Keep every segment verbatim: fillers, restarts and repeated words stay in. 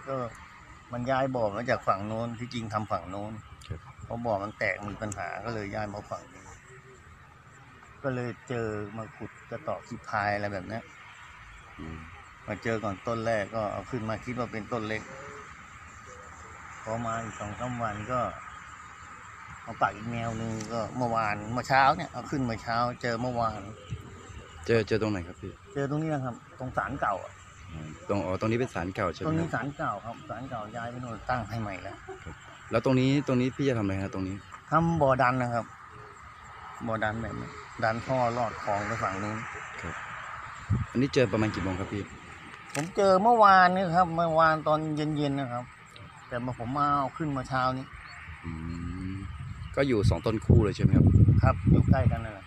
ก็มันย้ายบ่อมาจากฝั่งโน้นที่จริงทำฝั่งโน้นเพราะบ่อมันแตกมีปัญหาก็เลยย้ายมาฝั่งนี้ก็เลยเจอมาขุดกระต่อขี้พายอะไรแบบนี้มาเจอก่อนต้นแรกก็เอาขึ้นมาคิดว่าเป็นต้นเล็กพอมาอีกสองสามวันก็เอาปักอีกแนวหนึ่งก็เมื่อวานเมื่อเช้าเนี่ยเอาขึ้นเมื่อเช้าเจอเมื่อวานเจอเจอตรงไหนครับพี่เจอตรงนี้นะครับตรงศาลเก่าตรงอ๋อตรงนี้เป็นศาลเก่าใช่ไหมตรงนี้ศาลเก่าครับศาลเก่าย้ายไปโน่นตั้งให้ใหม่แล้วแล้วตรงนี้ตรงนี้พี่จะทำอะไรครับตรงนี้ทำบ่อดันนะครับบ่อดันแบบนี้ดันท่อลอดคลองไปฝั่งนู้นครับอันนี้เจอประมาณกี่โมงครับพี่ผมเจอเมื่อวานนี่ครับเมื่อวานตอนเย็นๆนะครับแต่มาผมมาเอาขึ้นมาเช้านี้ก็อยู่สองต้นคู่เลยใช่ไหมครับครับอยู่ใกล้กันนั่นแหละ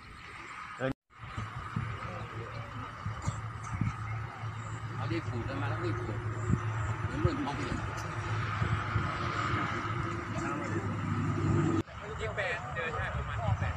เอาดีขูดมาแล้วดีขูดเหมือนเหมือนมองเห็นยี่แปดเจอใช่ประมาณยี่แปด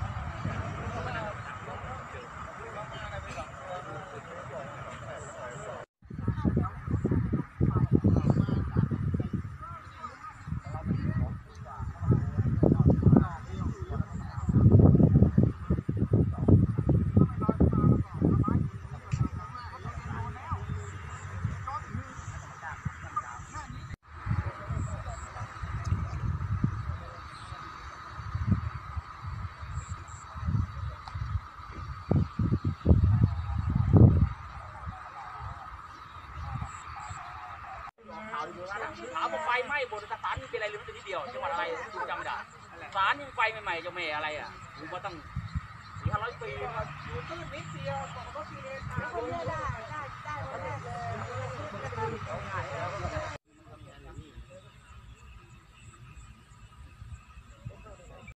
ถามว่าไฟไหม้บนสถานนี่เป็นอะไรหรือมันเป็นที่เดียวจังหวัดอะไรจำไม่ได้สารนี่ไฟใหม่ๆจะเมอะไรอ่ะผมก็ต้องสี่ห้าร้อยปีอยู่ตื้นนิดเดียวสองร้อยปีเอง